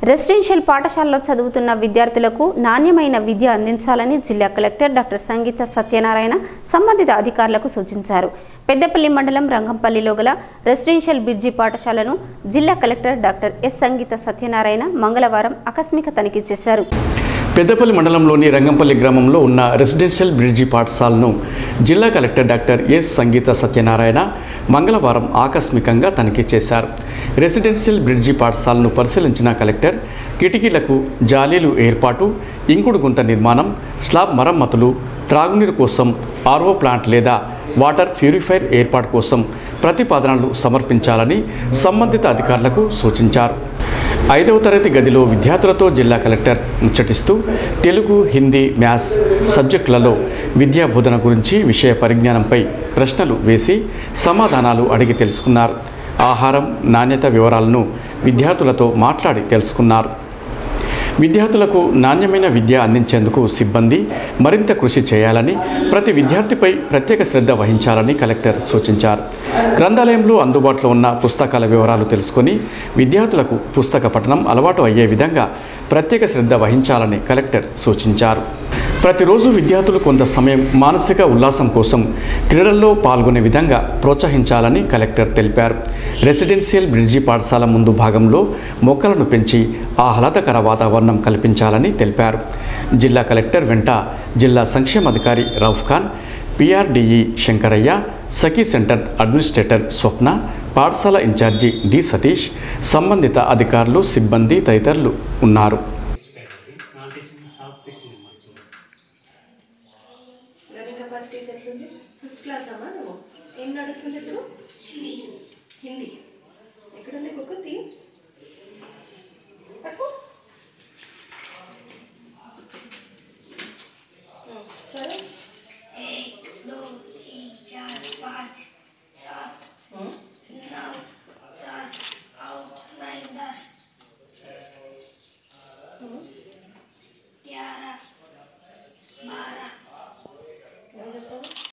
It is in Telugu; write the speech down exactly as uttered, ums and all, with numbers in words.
రెసిడెన్షియల్ పాఠశాలలో చదువుతున్న విద్యార్థులకు నాణ్యమైన విద్య అందించాలని జిల్లా కలెక్టర్ డాక్టర్ సంగీత సత్యనారాయణ సంబంధిత అధికారులకు సూచించారు. పెద్దపల్లి మండలం రంగంపల్లిలో గల రెసిడెన్షియల్ బ్రిడ్జి పాఠశాలను జిల్లా collector doctor S Sangeetha Satyanarayana మంగళవారం ఆకస్మిక తనిఖీ చేశారు. పెద్దపల్లి మండలంలోని రంగంపల్లి గ్రామంలో ఉన్న రెసిడెన్షియల్ బ్రిడ్జి పాఠశాలను జిల్లా collector doctor S Sangeetha Satyanarayana మంగళవారం ఆకస్మికంగా తనిఖీ చేశారు. రెసిడెన్షియల్ బ్రిడ్జి పాఠశాలను పరిశీలించిన కలెక్టర్ కిటికీలకు జాలీలు ఏర్పాటు, ఇంకుడు గుంత నిర్మాణం, స్లాబ్ మరమ్మతులు, త్రాగునీరు కోసం ఆర్ఓ ప్లాంట్ లేదా వాటర్ ప్యూరిఫైర్ ఏర్పాటు కోసం ప్రతిపాదనలు సమర్పించాలని సంబంధిత అధికారులకు సూచించారు. ఐదవ తరగతి గదిలో విద్యార్థులతో జిల్లా కలెక్టర్ ముచ్చటిస్తూ తెలుగు, హిందీ, మ్యాథ్స్ సబ్జెక్టులలో విద్యా బోధన గురించి విషయ పరిజ్ఞానంపై ప్రశ్నలు వేసి సమాధానాలు అడిగి తెలుసుకున్నారు. ఆహారం నాణ్యత వివరాలను విద్యార్థులతో మాట్లాడి తెలుసుకున్నారు. విద్యార్థులకు నాణ్యమైన విద్య అందించేందుకు సిబ్బంది మరింత కృషి చేయాలని, ప్రతి విద్యార్థిపై ప్రత్యేక శ్రద్ధ వహించాలని కలెక్టర్ సూచించారు. గ్రంథాలయంలో అందుబాటులో ఉన్న పుస్తకాల వివరాలు తెలుసుకొని విద్యార్థులకు పుస్తక పఠనం అలవాటు అయ్యే విధంగా ప్రత్యేక శ్రద్ధ వహించాలని కలెక్టర్ సూచించారు. ప్రతిరోజు విద్యార్థులు కొంత సమయం మానసిక ఉల్లాసం కోసం క్రీడల్లో పాల్గొనే విధంగా ప్రోత్సహించాలని కలెక్టర్ తెలిపారు. రెసిడెన్షియల్ బ్రిడ్జి పాఠశాల ముందు భాగంలో మొక్కలను పెంచి ఆహ్లాదకర వాతావరణం కల్పించాలని తెలిపారు. జిల్లా కలెక్టర్ వెంట జిల్లా సంక్షేమాధికారి Rauf Khan, PRDE Shankaraiah, Sakhi centre administrator Swapna, పాఠశాల ఇన్ఛార్జి డి సతీష్, సంబంధిత అధికారులు, సిబ్బంది తదితరులు ఉన్నారు.